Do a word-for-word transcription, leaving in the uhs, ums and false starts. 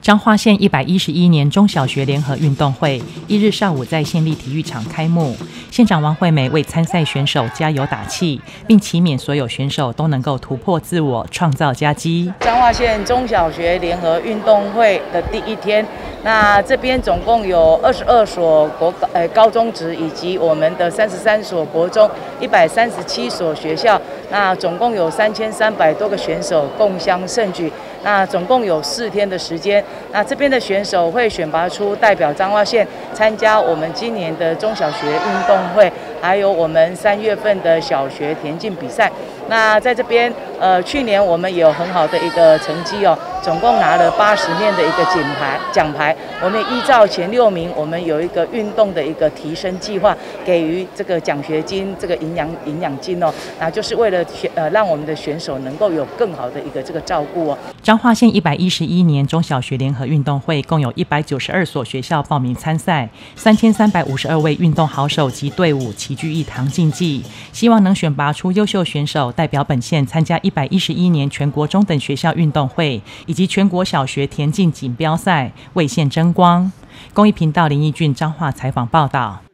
彰化县一百一十一年中小学联合运动会一日上午在县立体育场开幕，县长王惠美为参赛选手加油打气，并祈勉所有选手都能够突破自我，创造佳绩。 彰化县中小学联合运动会的第一天，那这边总共有二十二所国呃高中职，以及我们的三十三所国中，一百三十七所学校，那总共有三千三百多个选手共襄盛举。那总共有四天的时间，那这边的选手会选拔出代表彰化县参加我们今年的中小学运动会，还有我们三月份的小学田径比赛。那在这边，呃，去年我们也有很好的一个成绩哦，总共拿了八十面的一个奖牌奖牌。我们依照前六名，我们有一个运动的一个提升计划，给予这个奖学金、这个营养营养金哦，那就是为了呃让我们的选手能够有更好的一个这个照顾哦。 彰化县一百一十一年中小学联合运动会共有一百九十二所学校报名参赛，三千三百五十二位运动好手及队伍齐聚一堂竞技，希望能选拔出优秀选手，代表本县参加一百一十一年全国中等学校运动会以及全国小学田径锦标赛，为县争光。公益频道林义俊彰化采访报道。